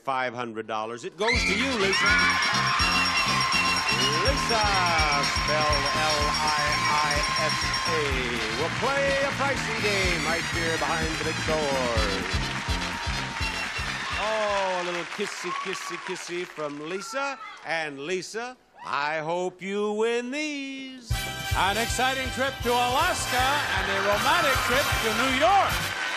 $500. It goes to you, Lisa. Lisa, spelled L-I-I-S-A. We'll play a pricing game right here behind the big doors. Oh, a little kissy, kissy, kissy from Lisa. And Lisa, I hope you win these. An exciting trip to Alaska and a romantic trip to New York.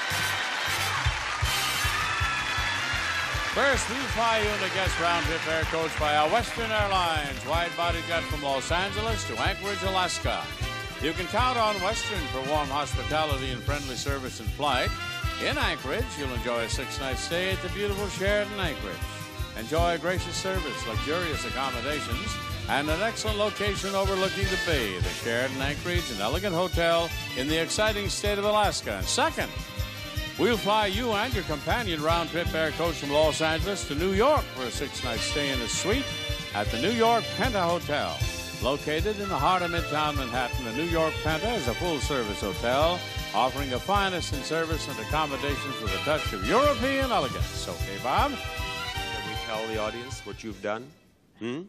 First, we fly you in a guest round-trip air coach by our Western Airlines wide-body jet from Los Angeles to Anchorage, Alaska. You can count on Western for warm hospitality and friendly service in flight. In Anchorage, you'll enjoy a 6-night stay at the beautiful Sheraton Anchorage. Enjoy gracious service, luxurious accommodations, and an excellent location overlooking the bay. The Sheraton Anchorage, an elegant hotel in the exciting state of Alaska. And second, we'll fly you and your companion round-trip air coach from Los Angeles to New York for a 6-night stay in a suite at the New York Penta Hotel. Located in the heart of Midtown Manhattan, the New York Penta is a full-service hotel offering the finest in service and accommodations with a touch of European elegance. Okay, Bob? Can we tell the audience what you've done? Well,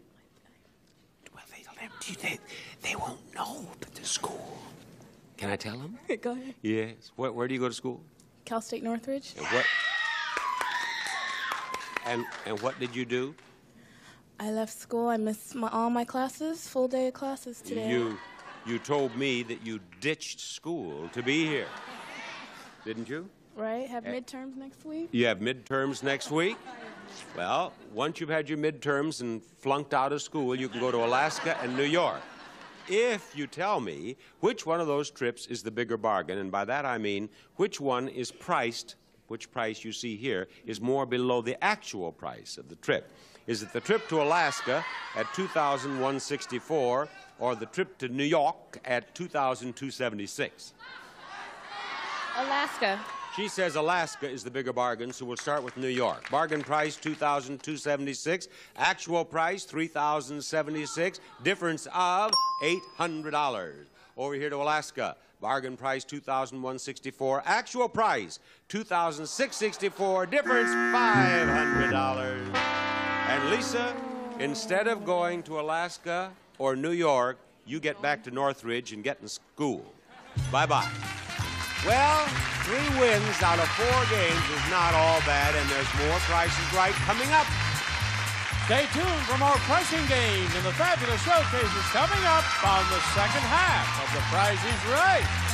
they won't know but the school. Can I tell them? Go ahead. Yes. Where do you go to school? Cal State Northridge. And what did you do? I left school. I missed all my classes, full day of classes today. You told me that you ditched school to be here, didn't you? Right? Have midterms next week? You have midterms next week? Well, once you've had your midterms and flunked out of school, you can go to Alaska and New York. If you tell me which one of those trips is the bigger bargain, and by that I mean which one is priced, which price you see here is more below the actual price of the trip. Is it the trip to Alaska at $2,164 or the trip to New York at $2,276? Alaska. She says Alaska is the bigger bargain, so we'll start with New York. Bargain price, $2,276. Actual price, $3,076. Difference of $800. Over here to Alaska. Bargain price, $2,164. Actual price, $2,664. Difference, $500. And Lisa, instead of going to Alaska or New York, you get back to Northridge and get in school. Bye-bye. Well, 3 wins out of 4 games is not all bad, and there's more Prices Right coming up. Stay tuned for more pricing games and the fabulous showcases coming up on the second half of The Price is Right.